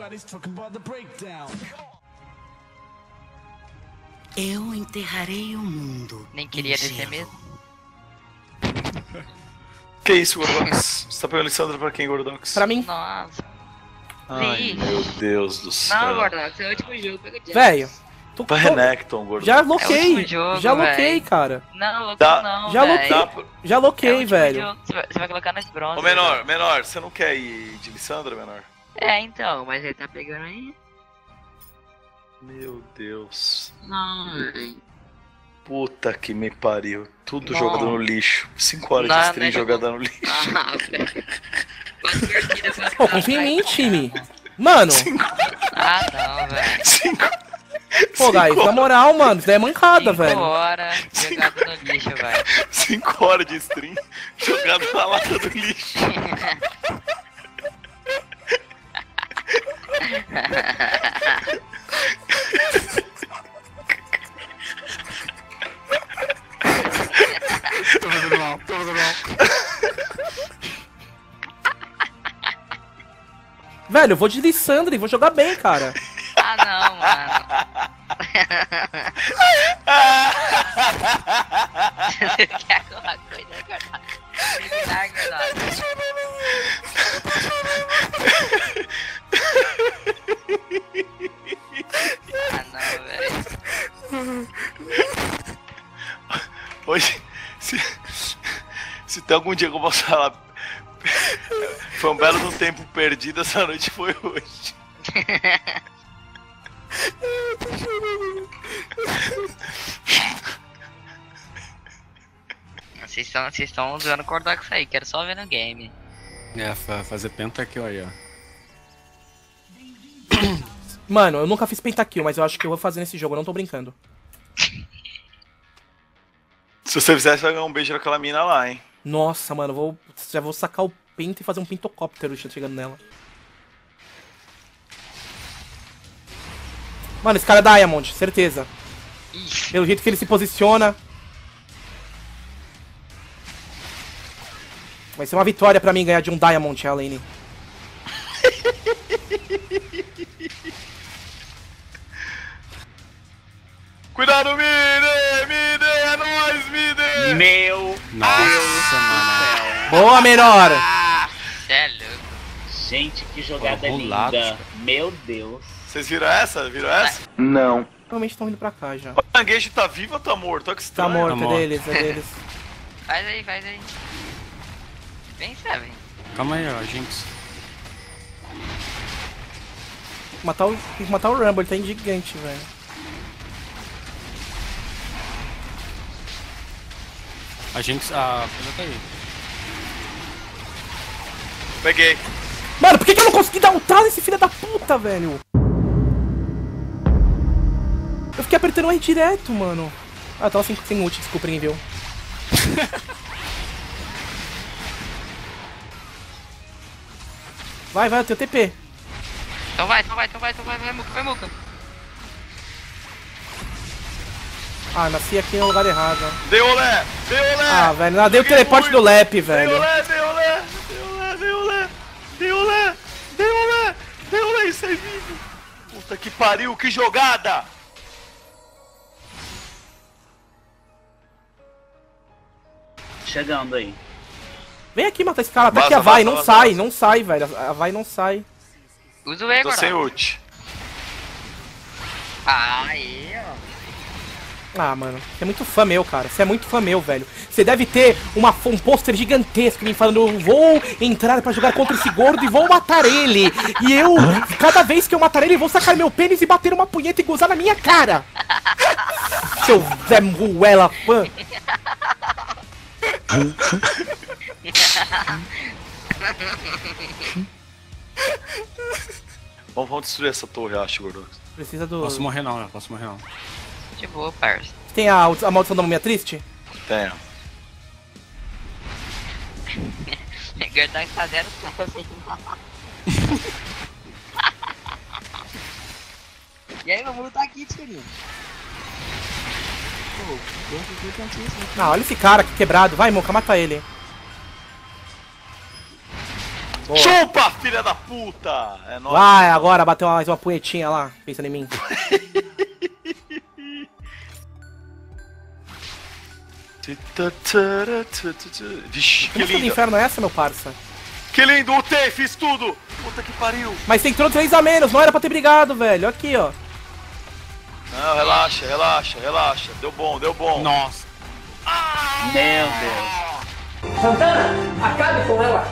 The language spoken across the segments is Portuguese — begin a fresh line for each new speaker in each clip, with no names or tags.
Eu enterrarei o mundo.
Nem queria descer mesmo.
Que isso, Gordox? Você tá pegando Lissandra pra quem, Gordox?
Pra mim.
Nossa.
Ai, meu Deus do céu.
Não, Gordox, é o último jogo. Pega o Jazz.
Velho.
Pra Renekton, Gordox.
Já
É o
loquei.
último jogo,
Já loquei,
véi.
cara.
Não, louco
Dá-
não,
Já
véi.
loquei. Já
É o
loquei,
último
velho.
jogo. Você vai colocar nas bronzes.
Ô, menor, você não quer ir de Lissandra, menor?
É, então, mas ele tá pegando aí.
Meu Deus.
Não, véi.
Puta que me pariu. Tudo
Não.
jogado no lixo. 5 horas
Não,
de stream
né,
jogada no lixo.
Ah, velho. Quase partida, quase
Pô, confia em mim, time. Mano.
Ah, não, velho.
5
Pô, guys, na moral, mano, isso daí é mancada,
5
velho.
horas jogado no lixo, velho.
5 horas de stream jogado na lata do lixo.
Tô fazendo mal.
Velho, eu vou de Lissandra e vou jogar bem, cara.
Ah, não, mano. Você quer alguma coisa, Gordox? Terminar, Gordox. Ah, não, velho.
Hoje, se tem algum dia que eu posso falar, foi um belo do tempo perdido, essa noite foi hoje.
Vocês estão usando o Gordox aí, quero só ver no game.
É, fazer pentakill aí, ó.
Mano, eu nunca fiz pentakill, mas eu acho que eu vou fazer nesse jogo, eu não tô brincando.
Se você fizer, você vai ganhar um beijo naquela mina lá, hein?
Nossa, mano, já vou sacar o pinto e fazer um pintocóptero chegando nela. Mano, esse cara é Diamond, certeza.
Ixi,
Pelo jeito que ele se posiciona. Vai ser uma vitória pra mim ganhar de um Diamond, a lane.
Cuidado, Mide, é nóis, Mide!
Meu
Nossa, mano.
Boa, menor!
cê é louco.
Gente, que jogada
Rolado,
linda.
cara.
Meu Deus.
Vocês viram essa?
Provavelmente estão indo pra cá já.
O Tanguejo tá vivo ou tá morto? Olha que
Tá
estranho.
morto,
morto.
é deles, é deles.
Faz aí. Vem, Seven.
Calma aí, ó, Jinx.
Tem que matar o Rumble, ele tá gigante, velho.
A Jinx, a coisa tá aí.
Peguei.
Mano, por que eu não consegui dar ultra nesse filho da puta, velho? Eu fiquei apertando o R direto, mano. Ah, eu tava sem ult, desculpem, viu? Vai, eu tenho TP.
Então vai, Muka.
Ah, nasci aqui no lugar errado.
Dei olé!
Ah, velho, não, dei o teleporte do Lep, velho.
Dei olé, isso é vivo! Puta que pariu, que jogada!
Chegando aí.
Vem aqui matar esse cara, tá
Vaza,
aqui a Vai,
vaza,
não
vaza,
sai,
vaza.
não sai, velho. A Vai não sai.
Usa o E,
Tô sem
Gordox.
ult.
Aí, ó.
Ah, mano, você é muito fã meu, cara. Você é muito fã meu, velho. Você deve ter um pôster gigantesco me falando: vou entrar pra jogar contra esse gordo e vou matar ele. E eu, cada vez que eu matar ele, vou sacar meu pênis e bater uma punheta e gozar na minha cara. Seu Zé Ruela fã.
Vamos destruir essa torre, eu acho, Gordox.
Precisa do...
Posso morrer não, né? Posso morrer não.
De boa, parça.
Tem a maldição da múmia triste?
Tenho.
Gordox tá 0 assim. E aí, vamos lutar aqui, Tirinho.
Ah, olha esse cara aqui quebrado. Vai, Moca, mata ele. Boa.
Chupa, filha da puta! É nóis.
Vai, agora bateu mais uma punhetinha lá, pensando em mim.
Vixe, que
Que música do
lindo.
inferno é essa, meu parça?
Que lindo, UT, fiz tudo! Puta que pariu!
Mas você entrou 3 a menos, não era pra ter brigado, velho. Aqui, ó.
Não, relaxa, relaxa, relaxa. Deu bom, deu bom.
Nossa.
Meu Deus.
Santana, acabe com ela.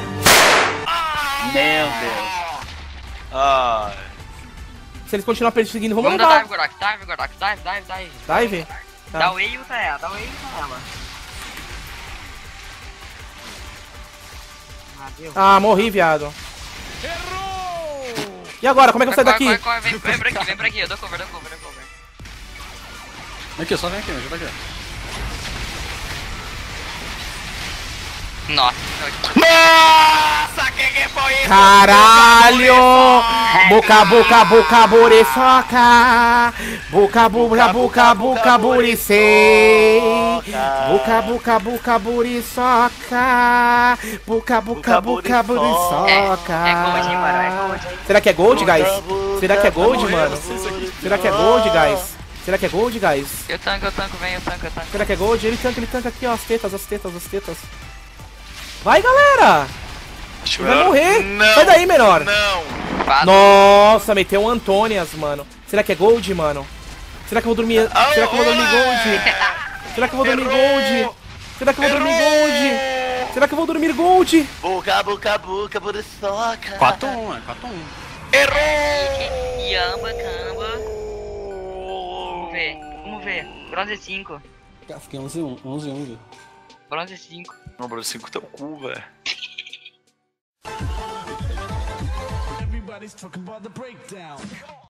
Meu Deus.
Ai.
Se eles continuarem perseguindo, vamos
Vamos dar dive,
levar.
Gorak, dive.
Dive? Tá.
Dá o E e usa ela, dá o E e usa ela. Ah, deu.
Ah, morri, viado. E agora, como é que eu saio daqui?
Corre, vem por aqui, eu dou cover.
Aqui, só vem aqui, me ajuda aqui.
Nossa,
Nossa, que foi isso?
Caralho! Buca, buriçoca! Buca, buricei! Buca, buriçoca! Buca, buriçoca!
É gold, hein, mano, é gold, hein.
Será que é gold, guys? Será que é gold, mano? Será que é gold, guys? Será que é gold, guys?
Eu tanco, vem, eu tanco.
Será que é gold? Ele tanca aqui, ó, as tetas. Vai, galera!
Acho
Vai
melhor-
morrer!
Não,
Sai daí, menor!
Não.
Nossa, meteu um Antônias, mano. Será que é gold, mano? Será que eu vou dormir? Será que eu vou dormir gold? Será que eu vou dormir gold? Será que eu vou dormir gold? Será que eu vou dormir gold?
Buca, buriçoca.
4-1, é 4-1.
Errou!
Yamba, camba. Vamos ver. Bronze 5.
Fiquei 11-1.
Bronze 5.
Não, Bruno, 5 teu cu, velho.
Everybody's talking about the breakdown.